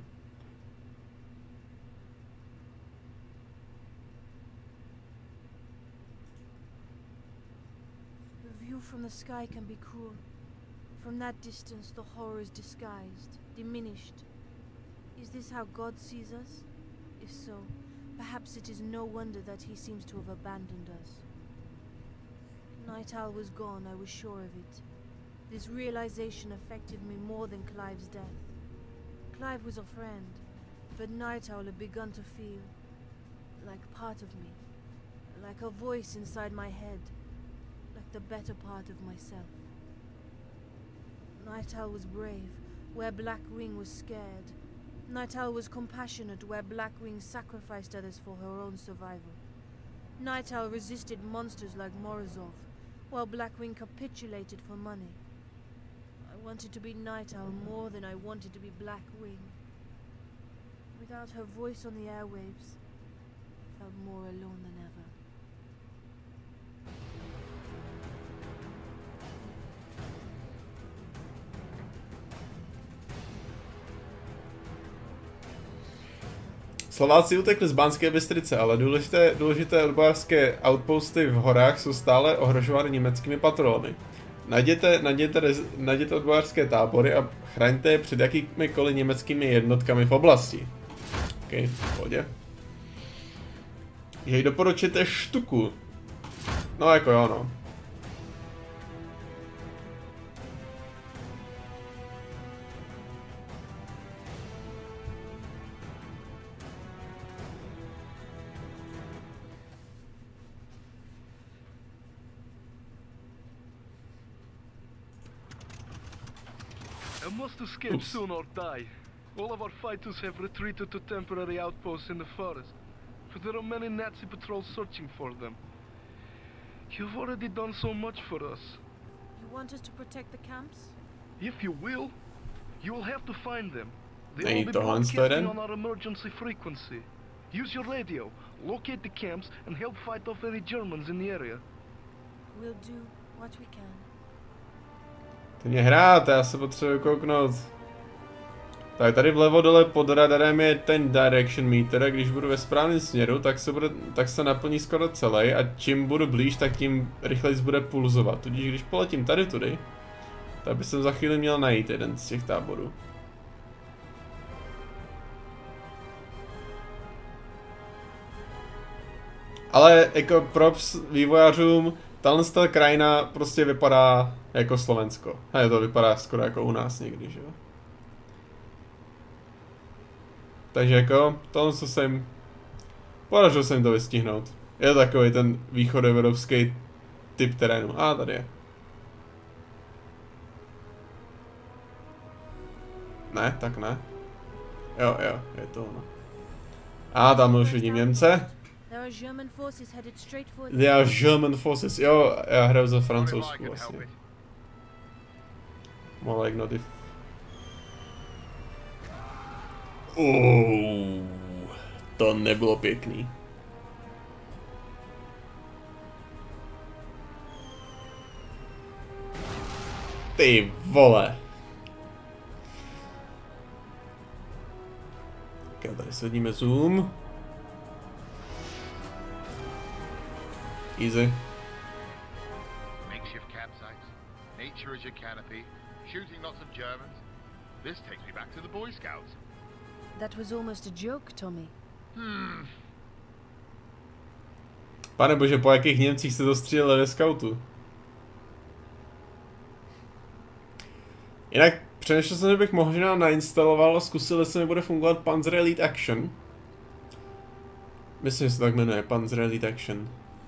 The view from the sky can be cruel. From that distance, the horror is disguised, diminished. Is this how God sees us? If so, perhaps it is no wonder that he seems to have abandoned us. Night Owl was gone, I was sure of it. This realization affected me more than Clive's death. Clive was a friend, but Night Owl had begun to feel like part of me, like a voice inside my head, like the better part of myself. Night Owl was brave, where Blackwing was scared. Night Owl was compassionate where Blackwing sacrificed others for her own survival. Night Owl resisted monsters like Morozov, while Blackwing capitulated for money. I wanted to be Night Owl more than I wanted to be Blackwing. Without her voice on the airwaves, I felt more alone than ever. Slováci utekli z Banské Bystrice, ale důležité, důležité odbojářské outposty v horách jsou stále ohrožovány německými patrolami. Najděte, najděte, najděte odbojářské tábory a chraňte je před jakýmikoliv německými jednotkami v oblasti. OK, v pohodě. Jej doporučíte štuku. No jako jo, no. I must escape Oops. soon or die. All of our fighters have retreated to temporary outposts in the forest, but there are many Nazi patrols searching for them. You've already done so much for us. You want us to protect the camps? If you will, you will have to find them. They Není will be tohle broadcasting jeden? on our emergency frequency. Use your radio, locate the camps, and help fight off any Germans in the area. We'll do what we can. To mě hrát, já se potřebuji kouknout. Tak tady vlevo dole pod radarem je ten direction meter, když budu ve správném směru, tak se, bude, tak se naplní skoro celý a čím budu blíž, tak tím rychleji bude pulzovat. Tudíž když poletím tady tudy, tak bych za chvíli měl najít jeden z těch táborů. Ale jako props vývojářům, tahle ta krajina prostě vypadá jako Slovensko. A to vypadá skoro jako u nás někdy, že jo. Takže jako, tohle co jsem, podařil jsem to vystihnout. Je to takový ten východoevropský typ terénu. A tady je. Ne, tak ne. Jo, jo, je to ono. A tam už vidím Němce. There are German forces headed straight for They are German forces. Jo, já hraju za francouzsku vlastně. More like not if... Oh, to nebylo pěkný. Ty vole. Tak tady sedíme zoom. Easy. Makeshift campsite, nature as your canopy, shooting lots of Germans. This takes me back to the Boy Scouts. That was almost a joke, Tommy. Hmm. Pane bože, po jakých Němcích jste to stříleli ve skautu? Jinak přemýšlel jsem, že bych možná nainstaloval a zkusil, jestli mi bude fungovat Panzer Elite Action. Myslím, že se tak jmenuje, Panzer Elite Action.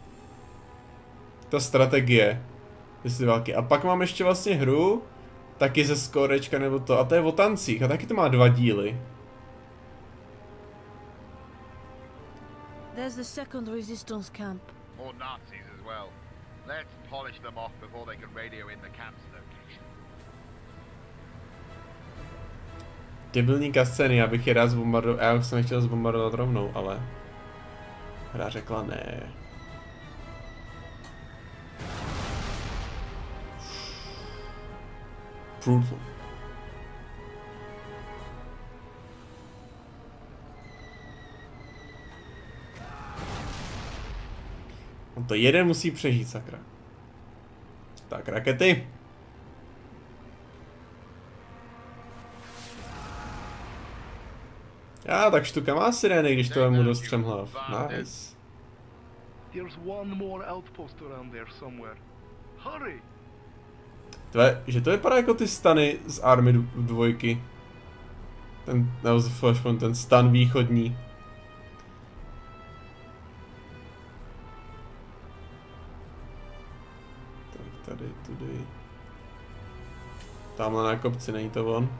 Ta strategie. Jestli války. A pak mám ještě vlastně hru, taky ze skorečka nebo to, a to je o tancích, a taky to má dva díly. There's the second resistance camp. More Nazis as well. Let's polish them off before they can radio in the camp's location. Debilní kascény, já bych je rád zbombardoval, já už jsem nechtěl zbombardovat rovnou, ale... Hra řekla ne. Brutal. On to jeden musí přežít, sakra. Tak, rakety. Já, tak štuka má sirény, když to vemu do střemhlav. Nice. There's one more outpost around there somewhere. Hurry! Tve, že to vypadá jako ty stany z Army dvojky. Ten, nebo z Flashpoint, ten stan východní. Tak tady, tudy. Tamhle na kopci, není to on.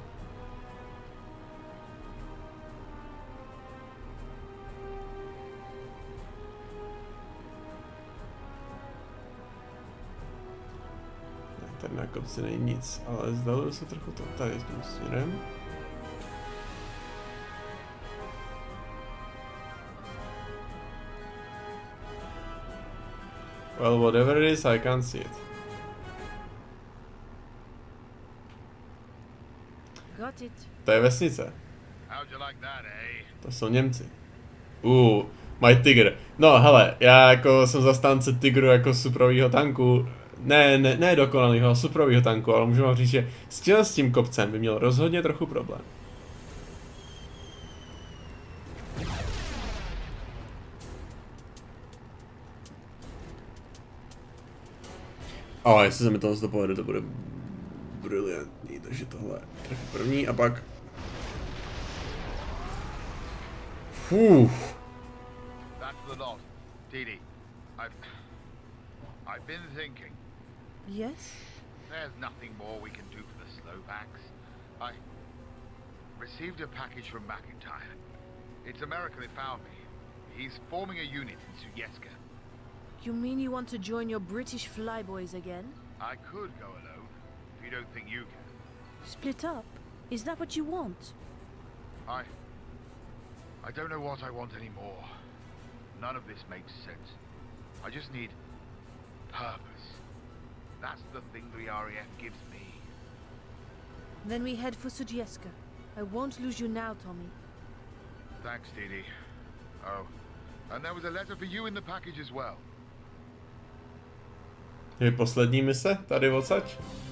Tady na kopci není nic, ale zdalo se trochu to tady s tím směrem. Well, whatever it is, I can't see it. Got it. To je vesnice. How'd you like that, eh? To jsou Němci. Uh, mají Tiger. No hele, já jako jsem zastánce Tigru jako suprovýho tanku. Ne, ne, ne dokonalýho, suprovýho tanku, ale můžu vám říct, že s tím, s tím kopcem by měl rozhodně trochu problém. Ale jestli se mi tohle to povede, to bude brilliantní, takže tohle trefí první a pak... Fuh. That's the lot. Didi, I've... I've been thinking. Yes? There's nothing more we can do for the Slovaks. I received a package from McIntyre. It's American that found me. He's forming a unit in Suyetska. You mean you want to join your British flyboys again? I could go alone, if you don't think you can. Split up? Is that what you want? I... I don't know what I want anymore. None of this makes sense. I just need purpose. That's the thing the R A F gives me. Then we head for Sudjeska. I won't lose you now, Tommy. Thanks, Dee Dee. Oh, and there was a letter for you in the package as well. Je poslední mise tady odsaď?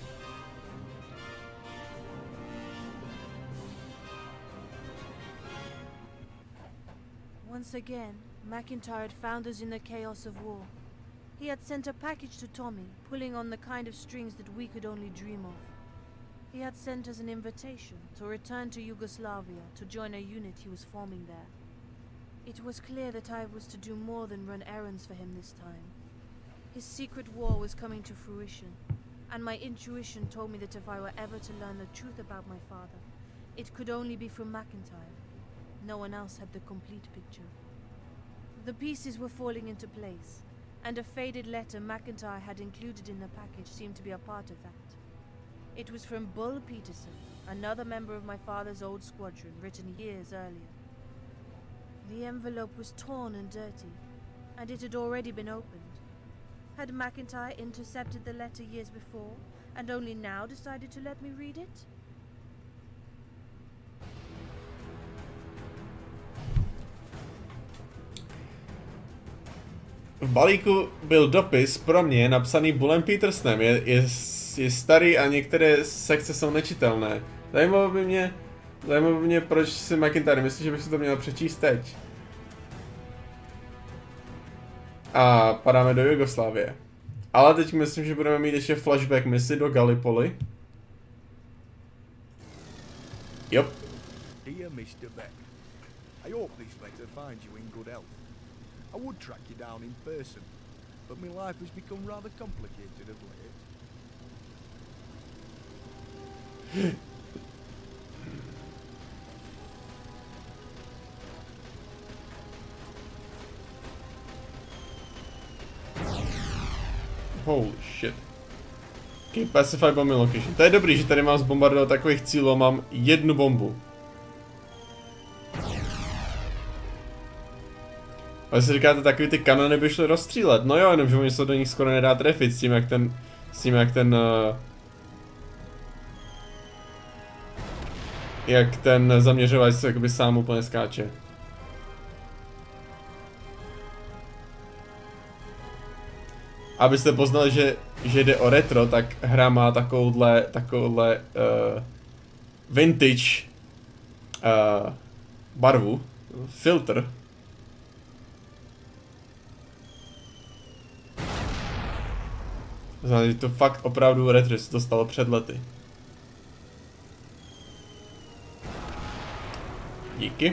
Once again, McIntyre had found us in the chaos of war. He had sent a package to Tommy, pulling on the kind of strings that we could only dream of. He had sent us an invitation to return to Yugoslavia to join a unit he was forming there. It was clear that I was to do more than run errands for him this time. His secret war was coming to fruition, and my intuition told me that if I were ever to learn the truth about my father, it could only be from McIntyre. No one else had the complete picture. The pieces were falling into place, and a faded letter McIntyre had included in the package seemed to be a part of that. It was from Bull Peterson, another member of my father's old squadron, written years earlier. The envelope was torn and dirty, and it had already been opened. Had McIntyre intercepted the letter years before, and only now decided to let me read it? V balíku byl dopis pro mě napsaný Bullem Petersonem. Je, je, je starý a některé sekce jsou nečitelné. Zajímalo by mě, zajímalo by mě, proč si McIntyre myslí, že bych si to měl přečíst teď. A padáme do Jugoslávie. Ale teď myslím, že budeme mít ještě flashback misi do Gallipoli. Jop. Dear mister Beck, I hope this letter finds you in good health. I would track you down in person, but my life has become rather complicated of late. Holy shit. Okay, Pacify bomby location. To je dobrý, že tady mám zbombardovat takových cílů, mám jednu bombu. Ale si říkáte, takový ty kanony by šly rozstřílet. No jo, jenomže oni se do nich skoro nedá trefit s tím, jak ten, s tím, jak ten, uh, jak ten zaměřovač se jakoby sám úplně skáče. Abyste poznali, že, že jde o retro, tak hra má takovouhle, takovouhle uh, vintage uh, barvu, filtr. Znamená, že to fakt opravdu retro se to stalo před lety. Díky.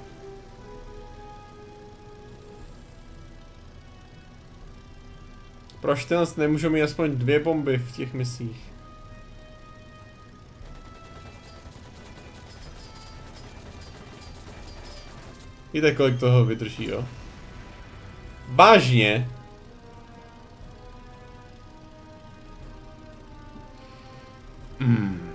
Proč ty nás nemůžou mít aspoň dvě bomby v těch misích? Víte, kolik toho vydrží, jo? Vážně? Hmm.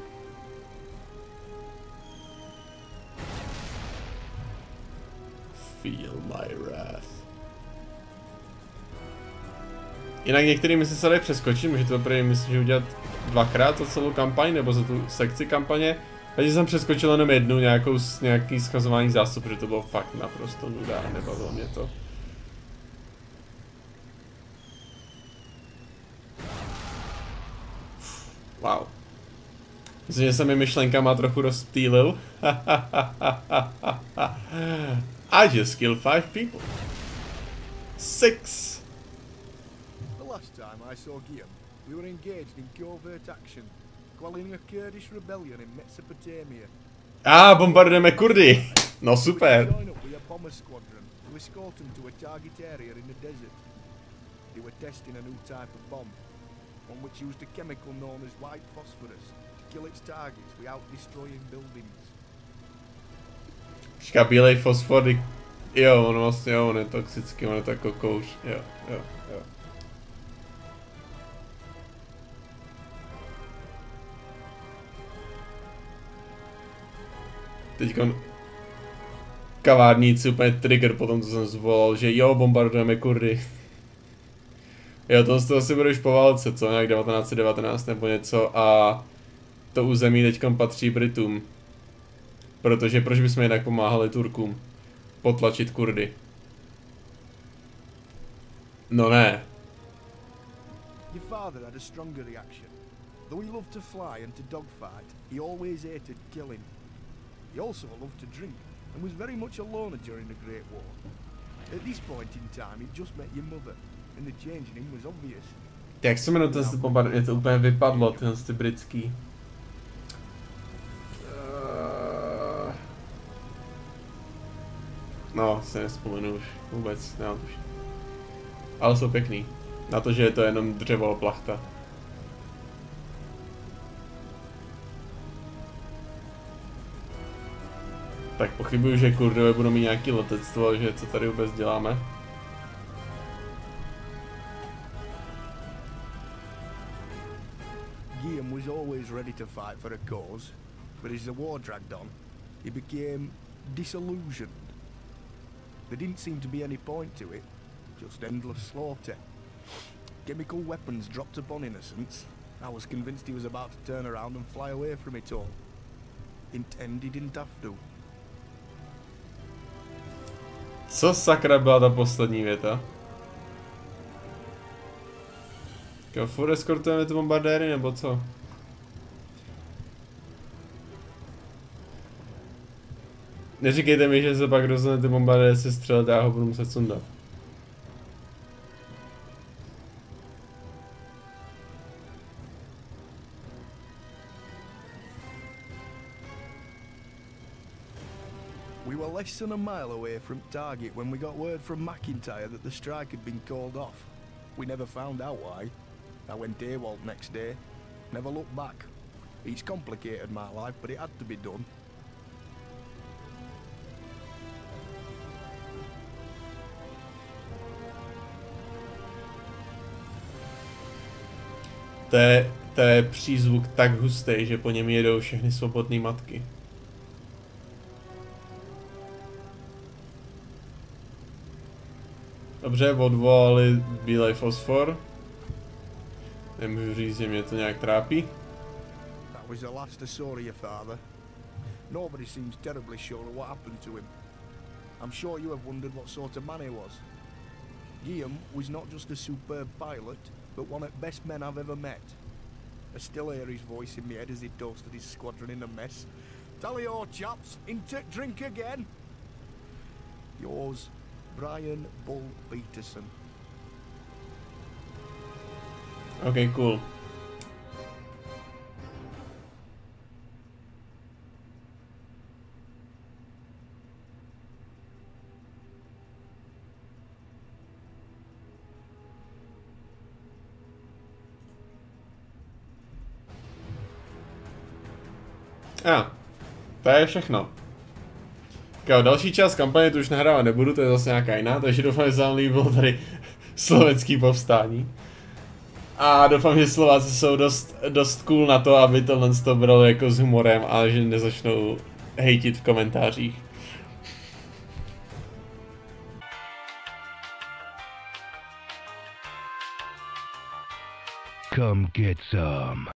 Feel my wrath. Jinak některými se dají přeskočit, můžete to prý myslím, že udělat dvakrát za celou kampaň, nebo za tu sekci kampaně. Takže jsem přeskočil jenom jednu, nějakou, nějaký schazování zásob, protože to bylo fakt naprosto nuda a nebavilo mě to. Wow. Myslím, že se mi myšlenkama trochu rozptýlil. I just killed five people. Six. The last time I saw Guillaume, we were engaged in covert action, quelling a Kurdish rebellion in Mesopotamia. Ah, bombardujeme Kurdy. No super. Join up with a bomber squadron to escort them to a target area in the desert. They were testing a new type of bomb, one which used a chemical known as white phosphorus to kill its targets without destroying buildings. Říká bílej fosfor, jo, on vlastně, jo, on je toxický, on je to jako kouř, jo, jo, jo. teďkon kavárníci úplně trigger potom, co jsem zvolal, že jo, bombardujeme Kurdy. Jo, to z toho si budeš po válce, co, nějak devatenáct set devatenáct nebo něco a to území teďkon patří Britům. Protože proč bychom jinak pomáhali Turkům potlačit Kurdy? No ne. Your father had a stronger reaction. Though he loved to fly and to dogfight, he always hated killing. He also loved to drink and was very much a loner during the Great War. At this point in time, he'd just met your mother, and the change in him was obvious. Jak se jmenuje ten bombard? Mě to úplně vypadlo, ten ty britský. Uh... No, se nespomenu už vůbec, nemám tuž. Ale jsou pěkný. Na to, že je to jenom dřevo a plachta. Tak pochybuju, že Kurdové budou mít nějaký letectvo, že co tady vůbec děláme. Guillaume was always ready to fight for a cause, but as the war dragged on, he became disillusioned. There didn't seem to be any point to it, just endless slaughter. Chemical weapons dropped upon innocents. I was convinced he was about to turn around and fly away from it all. In the end, he didn't have to. Co sakra byla ta poslední věta? Jo, furt eskortujeme ty bombardéry, nebo co? Neříkejte mi, že se pak rozhodne ty bombardéry se střelit a já ho budu muset sundat. We were less than a mile away from target when we got word from McIntyre that the strike had been called off. We never found out why. I went AWOL next day. Never looked back. It's complicated, my life, but it had to be done. To je, to je přízvuk tak hustý, že po něm jedou všechny svobodné matky. Dobře, odvolali bílej fosfor. Nemůžu říct, že mě to nějak trápí. That was the last I saw of your father. Nobody seems terribly sure of what happened to him. I'm sure you have wondered what sort of man he was. Guillaume was not just a superb pilot, but one of the best men I've ever met. I still hear his voice in my head as he toasted his squadron in a mess. Tally ho, chaps, into drink again. Yours, Brian Bull Peterson. OK, cool. A, ah, to je všechno. Kámo, další část kampaně tu už nahrávat nebudu, to je zase nějaká jiná, takže doufám, že se vám líbilo tady slovenský povstání. A doufám, že Slováci jsou dost, dost cool na to, aby tohle to brali jako s humorem a že nezačnou hejtit v komentářích. Come get some.